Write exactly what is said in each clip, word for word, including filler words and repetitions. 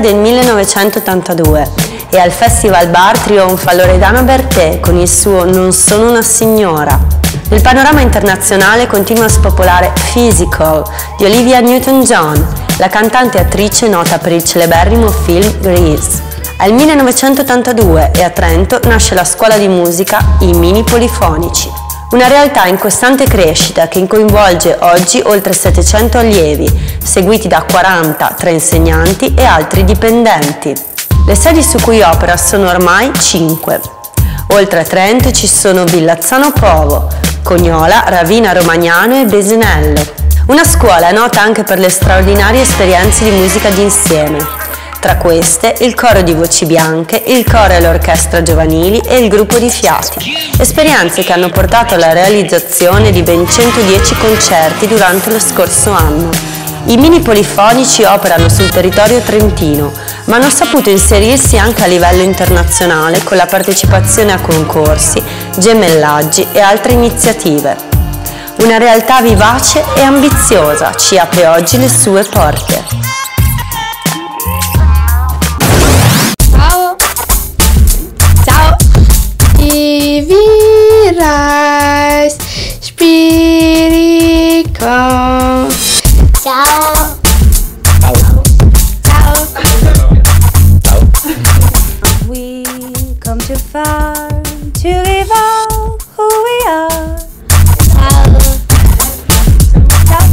del millenovecentottantadue e al Festival Bar trionfa Loredana Bertè con il suo Non sono una signora. Nel panorama internazionale continua a spopolare Physical di Olivia Newton-John, la cantante e attrice nota per il celeberrimo film Grease. È il millenovecentottantadue e a Trento nasce la scuola di musica I Mini Polifonici, una realtà in costante crescita che coinvolge oggi oltre settecento allievi, seguiti da quaranta tra insegnanti e altri dipendenti. Le sedi su cui opera sono ormai cinque. Oltre a Trento ci sono Villazzano Povo, Cognola, Ravina Romagnano e Besinello. Una scuola nota anche per le straordinarie esperienze di musica d'insieme. Tra queste il coro di voci bianche, il coro e l'orchestra giovanili e il gruppo di fiati. Esperienze che hanno portato alla realizzazione di ben centodieci concerti durante lo scorso anno. I mini polifonici operano sul territorio trentino, ma hanno saputo inserirsi anche a livello internazionale con la partecipazione a concorsi, gemellaggi e altre iniziative. Una realtà vivace e ambiziosa ci apre oggi le sue porte. Viras Spiricum. Ciao. Ciao. Ciao. Ciao. We come too far to reveal who we are. Ciao. Ciao.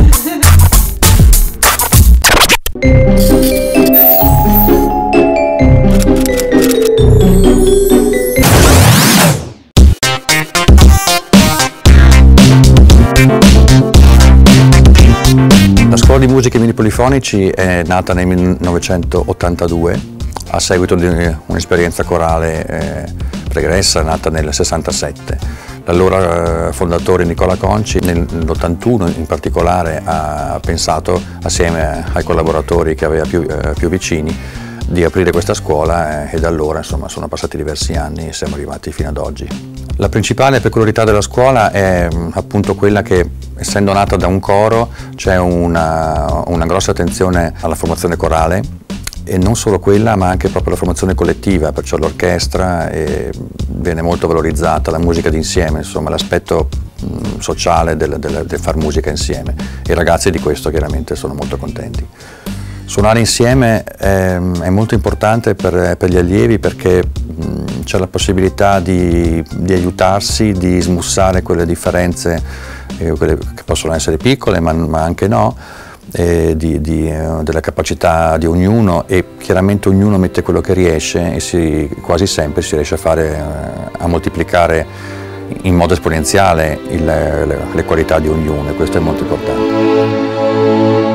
La scuola di musica Mini Polifonici è nata nel millenovecentottantadue a seguito di un'esperienza corale eh, pregressa nata nel sessantasette. L'allora eh, fondatore Nicola Conci nell'ottantuno in particolare ha pensato, assieme ai collaboratori che aveva più, eh, più vicini, di aprire questa scuola eh, e da allora insomma, sono passati diversi anni e siamo arrivati fino ad oggi. La principale peculiarità della scuola è appunto quella che, essendo nata da un coro, c'è una, una grossa attenzione alla formazione corale, e non solo quella ma anche proprio la formazione collettiva, perciò l'orchestra viene molto valorizzata, la musica d'insieme, insomma l'aspetto sociale del, del, del far musica insieme, e i ragazzi di questo chiaramente sono molto contenti. Suonare insieme è, è molto importante per, per gli allievi perché c'è la possibilità di, di aiutarsi, di smussare quelle differenze, eh, quelle che possono essere piccole ma, ma anche no, eh, di, di, eh, della capacità di ognuno, e chiaramente ognuno mette quello che riesce e si, quasi sempre si riesce a, fare, eh, a moltiplicare in modo esponenziale il, le, le qualità di ognuno, e questo è molto importante.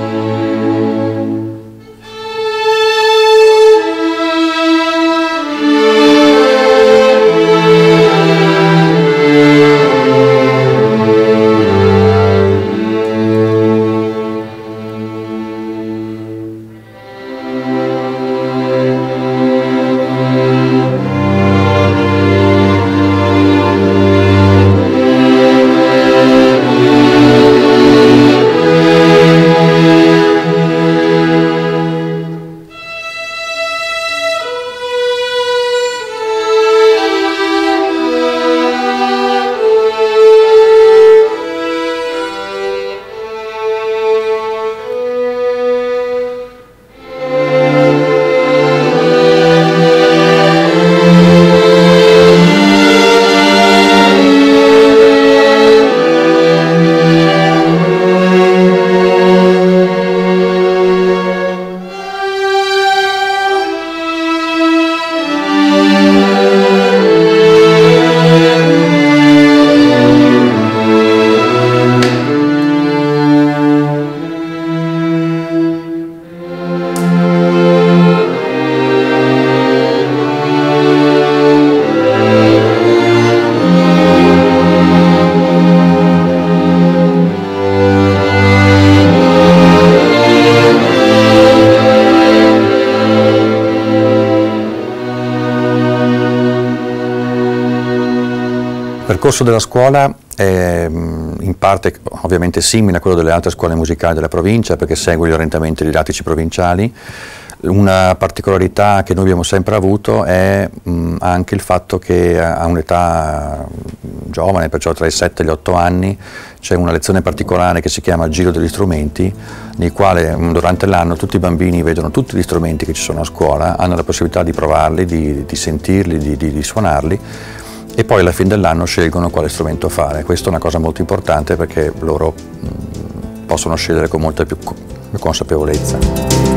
Il percorso della scuola è in parte ovviamente simile a quello delle altre scuole musicali della provincia, perché segue gli orientamenti didattici provinciali. Una particolarità che noi abbiamo sempre avuto è mh, anche il fatto che a un'età giovane, perciò tra i sette e gli otto anni, c'è una lezione particolare che si chiama Giro degli strumenti, nel quale mh, durante l'anno tutti i bambini vedono tutti gli strumenti che ci sono a scuola, hanno la possibilità di provarli, di, di sentirli, di, di, di suonarli, e poi alla fine dell'anno scelgono quale strumento fare. Questa è una cosa molto importante perché loro mh, possono scegliere con molta più consapevolezza.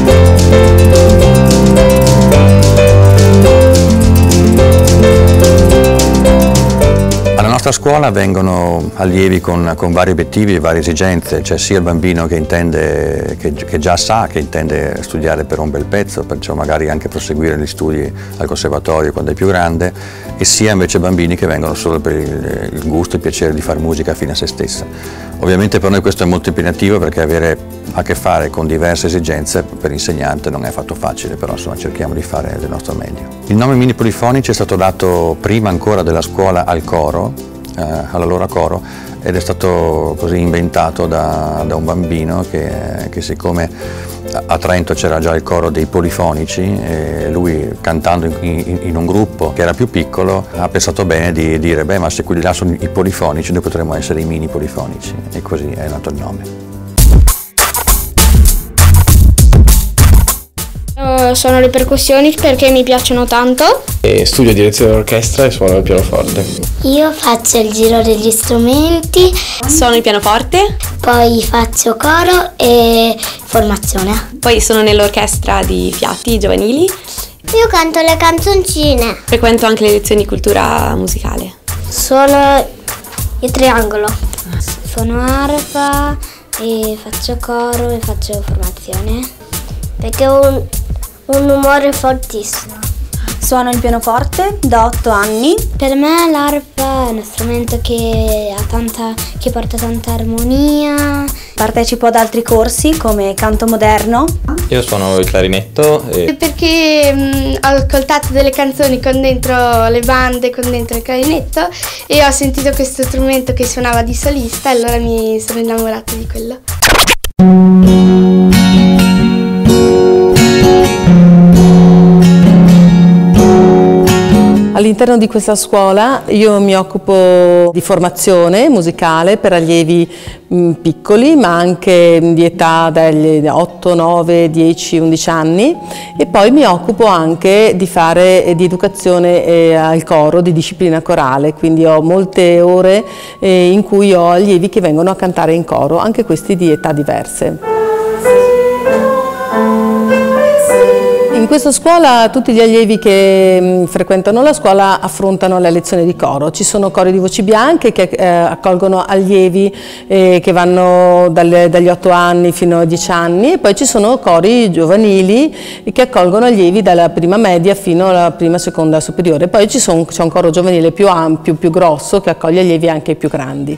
Alla nostra scuola vengono allievi con, con vari obiettivi e varie esigenze, c'è sia il bambino che intende, che, che già sa che intende studiare per un bel pezzo, perciò magari anche proseguire gli studi al conservatorio quando è più grande, e sia invece bambini che vengono solo per il, il gusto e il piacere di fare musica fine a se stessa. Ovviamente per noi questo è molto impegnativo perché avere a che fare con diverse esigenze per l'insegnante non è affatto facile, però insomma cerchiamo di fare del nostro meglio. Il nome Mini Polifonici è stato dato prima ancora della scuola al coro, eh, alla loro coro, ed è stato così inventato da, da un bambino che, che siccome a Trento c'era già il coro dei polifonici e lui cantando in, in, in un gruppo che era più piccolo ha pensato bene di dire beh ma se quelli là sono i polifonici noi potremmo essere i mini polifonici, e così è nato il nome. Suono le percussioni perché mi piacciono tanto. E studio direzione d'orchestra e suono il pianoforte. Io faccio il giro degli strumenti. Suono il pianoforte. Poi faccio coro e formazione. Poi sono nell'orchestra di Fiati giovanili. Io canto le canzoncine. Frequento anche le lezioni di cultura musicale. Suono il triangolo. Suono arpa e faccio coro e faccio formazione. Perché ho un, un umore fortissimo. Suono il pianoforte da otto anni. Per me l'arpa è uno strumento che, ha tanta, che porta tanta armonia. Partecipo ad altri corsi come canto moderno. Io suono il clarinetto. E... Perché mh, ho ascoltato delle canzoni con dentro le bande, con dentro il clarinetto, e ho sentito questo strumento che suonava di solista e allora mi sono innamorata di quello. All'interno di questa scuola io mi occupo di formazione musicale per allievi mh, piccoli, ma anche di età dagli otto, nove, dieci, undici anni, e poi mi occupo anche di fare eh, di educazione eh, al coro, di disciplina corale, quindi ho molte ore eh, in cui ho allievi che vengono a cantare in coro, anche questi di età diverse. In questa scuola tutti gli allievi che mh, frequentano la scuola affrontano le lezioni di coro. Ci sono cori di voci bianche che eh, accolgono allievi eh, che vanno dalle, dagli otto anni fino ai dieci anni, e poi ci sono cori giovanili che accolgono allievi dalla prima media fino alla prima seconda superiore. Poi c'è un coro giovanile più ampio, più grosso, che accoglie allievi anche più grandi.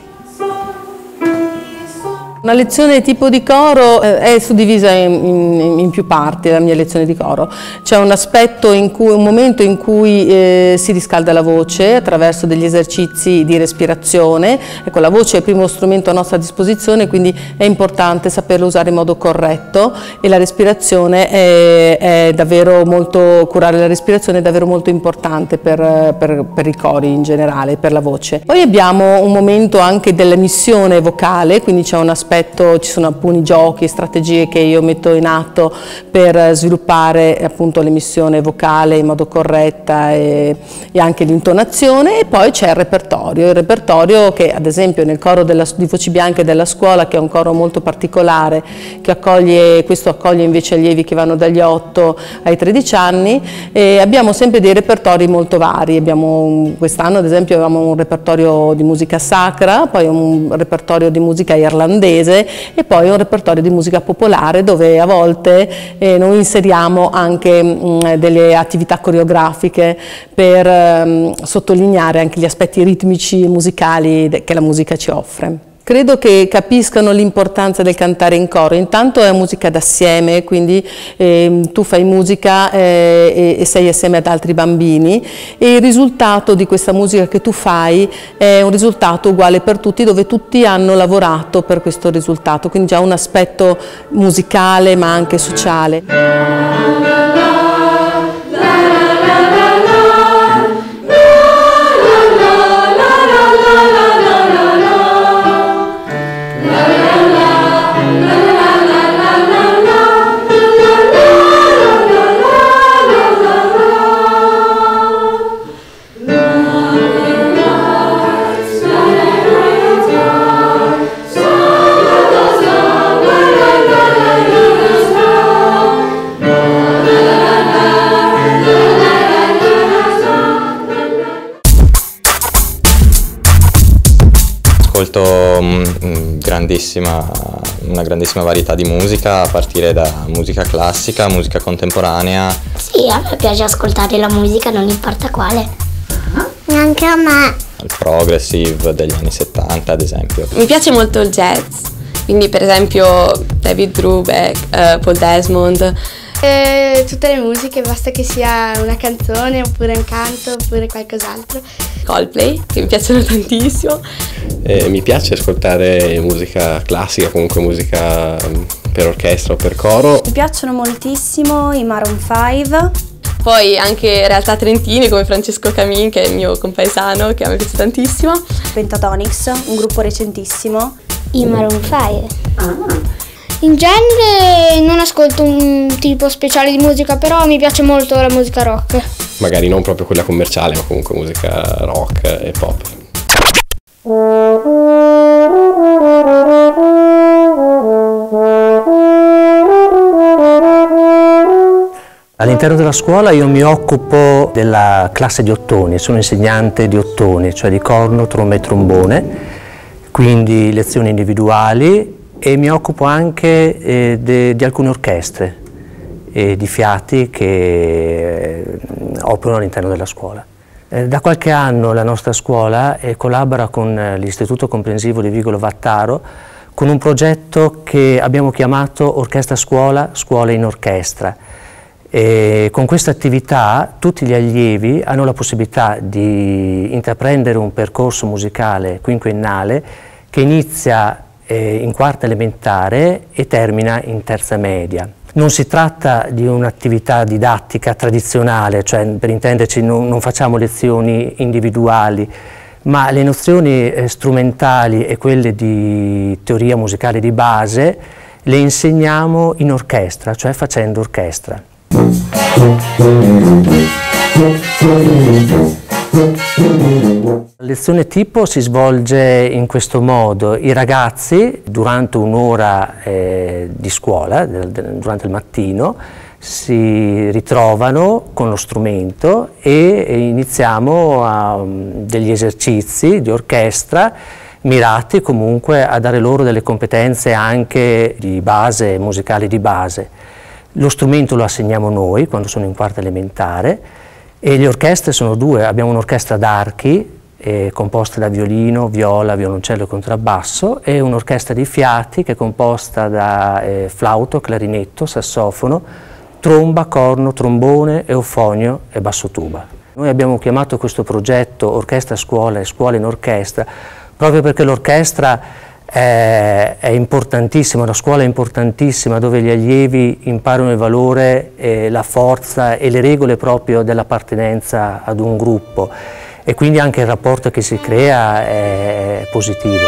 Una lezione tipo di coro è suddivisa in, in, in più parti, la mia lezione di coro. C'è un aspetto in cui, un momento in cui eh, si riscalda la voce attraverso degli esercizi di respirazione. Ecco, la voce è il primo strumento a nostra disposizione, quindi è importante saperlo usare in modo corretto, e la respirazione è, è davvero molto, curare la respirazione è davvero molto importante per, per, per i cori in generale, per la voce. Poi abbiamo un momento anche dell'emissione vocale, quindi c'è un aspetto ci sono alcuni giochi e strategie che io metto in atto per sviluppare appunto l'emissione vocale in modo corretta e, e anche l'intonazione, e poi c'è il repertorio, il repertorio che ad esempio nel coro della, di voci bianche della scuola, che è un coro molto particolare, che accoglie, questo accoglie invece allievi che vanno dagli otto ai tredici anni, e abbiamo sempre dei repertori molto vari. Abbiamo quest'anno ad esempio avevamo un repertorio di musica sacra, poi un repertorio di musica irlandese e poi un repertorio di musica popolare, dove a volte eh, noi inseriamo anche mh, delle attività coreografiche per mh, sottolineare anche gli aspetti ritmici e musicali che la musica ci offre. Credo che capiscano l'importanza del cantare in coro. Intanto è musica d'assieme, quindi eh, tu fai musica eh, e sei assieme ad altri bambini e il risultato di questa musica che tu fai è un risultato uguale per tutti, dove tutti hanno lavorato per questo risultato, quindi già un aspetto musicale ma anche sociale. Ascolto mh, grandissima, una grandissima varietà di musica, a partire da musica classica, musica contemporanea. Sì, a me piace ascoltare la musica, non importa quale. Anche a me. Il progressive degli anni settanta, ad esempio. Mi piace molto il jazz, quindi per esempio David Brubeck, uh, Paul Desmond. Eh, tutte le musiche, basta che sia una canzone oppure un canto oppure qualcos'altro. Coldplay, che mi piacciono tantissimo. Eh, mi piace ascoltare musica classica, comunque musica per orchestra o per coro. Mi piacciono moltissimo i Maroon cinque. Poi anche realtà trentine come Francesco Camin, che è il mio compaesano, che a me piace tantissimo. Pentatonix, un gruppo recentissimo. I Maroon cinque. Ah. In genere non ascolto un tipo speciale di musica, però mi piace molto la musica rock. Magari non proprio quella commerciale, ma comunque musica rock e pop. All'interno della scuola io mi occupo della classe di ottoni, sono insegnante di ottoni, cioè di corno, tromba e trombone, quindi lezioni individuali. E mi occupo anche eh, de, di alcune orchestre e di fiati che eh, operano all'interno della scuola. Eh, da qualche anno la nostra scuola eh, collabora con eh, l'Istituto Comprensivo di Vigolo Vattaro con un progetto che abbiamo chiamato Orchestra Scuola, Scuola in Orchestra. E con questa attività tutti gli allievi hanno la possibilità di intraprendere un percorso musicale quinquennale che inizia in quarta elementare e termina in terza media. Non si tratta di un'attività didattica tradizionale, cioè per intenderci non, non facciamo lezioni individuali, ma le nozioni eh, strumentali e quelle di teoria musicale di base le insegniamo in orchestra, cioè facendo orchestra. La lezione tipo si svolge in questo modo: i ragazzi durante un'ora eh, di scuola, durante il mattino, si ritrovano con lo strumento e, e iniziamo a, um, degli esercizi di orchestra mirati comunque a dare loro delle competenze anche di base, musicali di base. Lo strumento lo assegniamo noi quando sono in quarta elementare. E le orchestre sono due, abbiamo un'orchestra d'archi eh, composta da violino, viola, violoncello e contrabbasso e un'orchestra di fiati che è composta da eh, flauto, clarinetto, sassofono, tromba, corno, trombone, eufonio e bassotuba. Noi abbiamo chiamato questo progetto Orchestra Scuola e Scuola in Orchestra proprio perché l'orchestra è, è importantissima, la scuola è importantissima, dove gli allievi imparano il valore, eh, la forza e le regole proprio dell'appartenenza ad un gruppo e quindi anche il rapporto che si crea è positivo.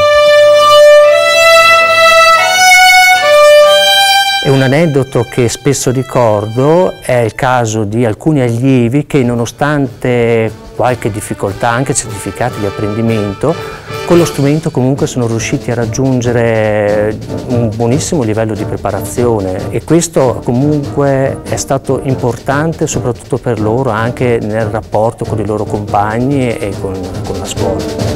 E un aneddoto che spesso ricordo è il caso di alcuni allievi che, nonostante qualche difficoltà, anche certificati di apprendimento, con lo strumento comunque sono riusciti a raggiungere un buonissimo livello di preparazione e questo comunque è stato importante soprattutto per loro anche nel rapporto con i loro compagni e con, con la scuola.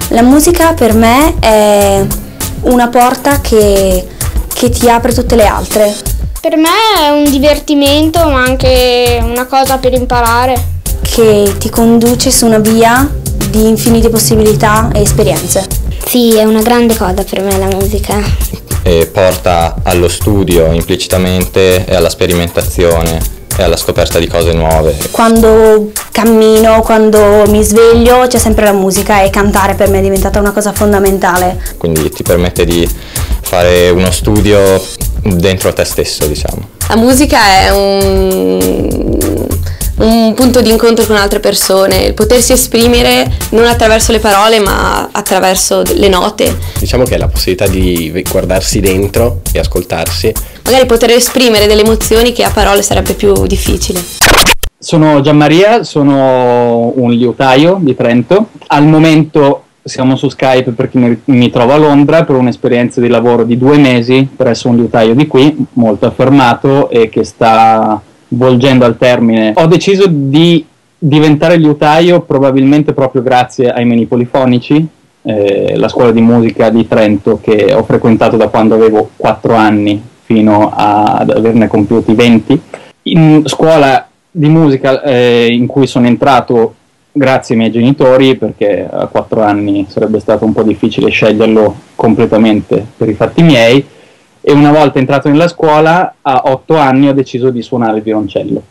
La musica per me è una porta che, che ti apre tutte le altre. Per me è un divertimento, ma anche una cosa per imparare. Che ti conduce su una via di infinite possibilità e esperienze. Sì, è una grande cosa per me la musica. E porta allo studio implicitamente e alla sperimentazione e alla scoperta di cose nuove. Quando cammino, quando mi sveglio c'è sempre la musica e cantare per me è diventata una cosa fondamentale. Quindi ti permette di fare uno studio dentro te stesso, diciamo. La musica è un, un punto di incontro con altre persone, il potersi esprimere non attraverso le parole ma attraverso le note. Diciamo che è la possibilità di guardarsi dentro e ascoltarsi. Magari poter esprimere delle emozioni che a parole sarebbe più difficile. Sono Gianmaria, sono un liutaio di Trento. Al momento siamo su Skype perché mi, mi trovo a Londra per un'esperienza di lavoro di due mesi presso un liutaio di qui, molto affermato e che sta volgendo al termine. Ho deciso di diventare liutaio probabilmente proprio grazie ai Meni Polifonici, eh, la scuola di musica di Trento che ho frequentato da quando avevo quattro anni fino ad averne compiuti venti. In scuola di musica eh, in cui sono entrato grazie ai miei genitori, perché a quattro anni sarebbe stato un po' difficile sceglierlo completamente per i fatti miei, e una volta entrato nella scuola a otto anni ho deciso di suonare il violoncello.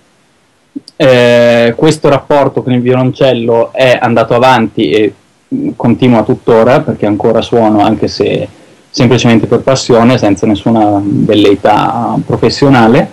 Eh, questo rapporto con il violoncello è andato avanti e continua tuttora, perché ancora suono, anche se semplicemente per passione, senza nessuna velleità professionale,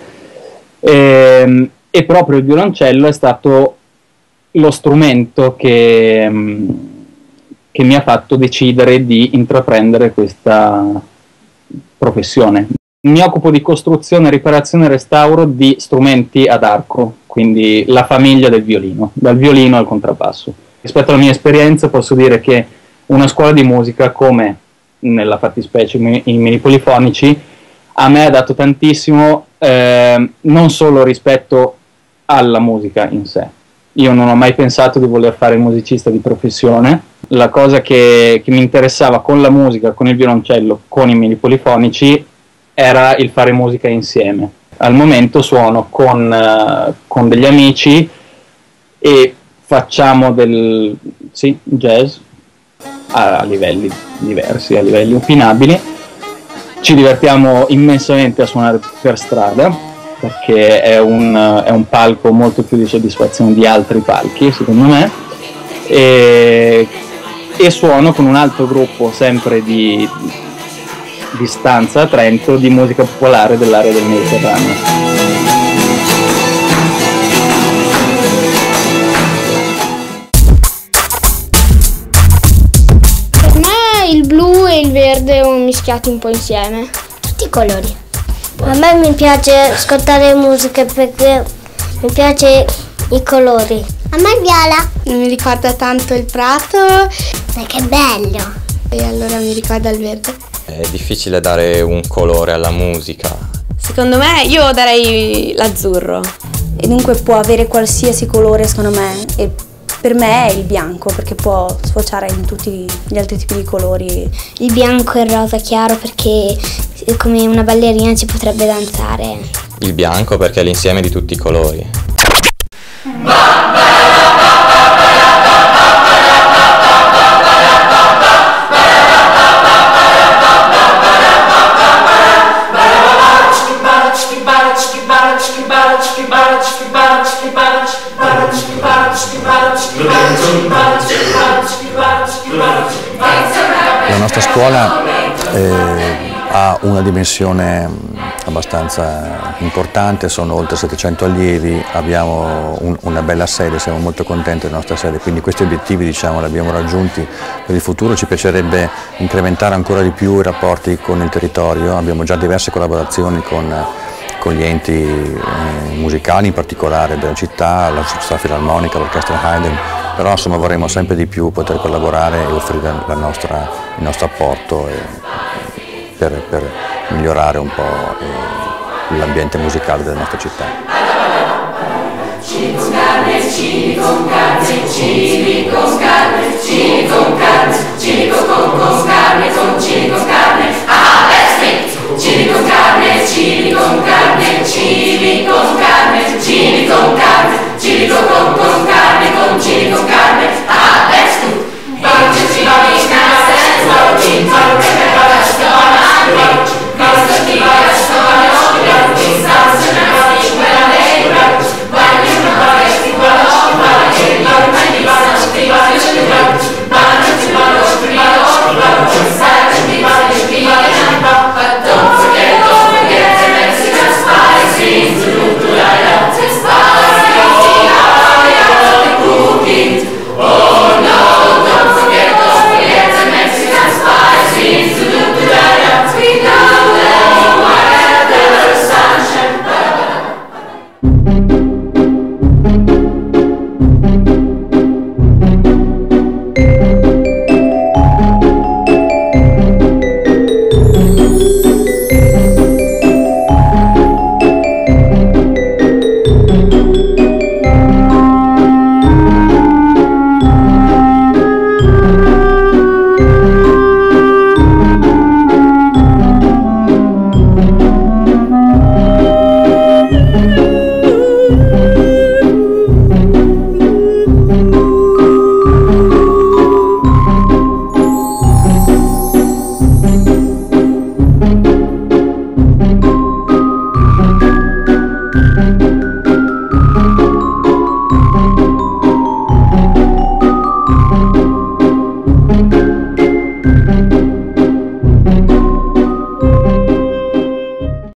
e, e proprio il violoncello è stato lo strumento che, che mi ha fatto decidere di intraprendere questa professione. Mi occupo di costruzione, riparazione e restauro di strumenti ad arco, quindi la famiglia del violino, dal violino al contrabbasso. Rispetto alla mia esperienza posso dire che una scuola di musica, come nella fattispecie i Meni Polifonici, a me ha dato tantissimo, eh, non solo rispetto alla musica in sé. Io non ho mai pensato di voler fare il musicista di professione. La cosa che, che mi interessava con la musica, con il violoncello, con i Meni Polifonici, era il fare musica insieme. Al momento suono con, uh, con degli amici e facciamo del sì, jazz a, a livelli diversi, a livelli opinabili. Ci divertiamo immensamente a suonare per strada, perché è un, è un palco molto più di soddisfazione di altri palchi, secondo me, e, e suono con un altro gruppo sempre di, di stanza a Trento di musica popolare dell'area del Mediterraneo. Per me il blu e il verde sono mischiati un po' insieme. Tutti i colori. A me mi piace ascoltare musica perché mi piace i colori. A me il viola. Non mi ricorda tanto il prato. Ma che bello! E allora mi ricorda il verde. È difficile dare un colore alla musica. Secondo me io darei l'azzurro. E dunque può avere qualsiasi colore, secondo me, e per me è il bianco, perché può sfociare in tutti gli altri tipi di colori. Il bianco e il rosa chiaro perché come una ballerina ci potrebbe danzare. Il bianco perché è l'insieme di tutti i colori. La nostra scuola eh, ha una dimensione abbastanza importante, sono oltre settecento allievi, abbiamo un, una bella sede, siamo molto contenti della nostra sede, quindi questi obiettivi, diciamo, li abbiamo raggiunti. Per il futuro ci piacerebbe incrementare ancora di più i rapporti con il territorio, abbiamo già diverse collaborazioni con, con gli enti eh, musicali, in particolare della città, la Società Filarmonica, l'Orchestra Haydn, però insomma vorremmo sempre di più poter collaborare e offrire la nostra, il nostro apporto e, per, per migliorare un po' eh, l'ambiente musicale della nostra città.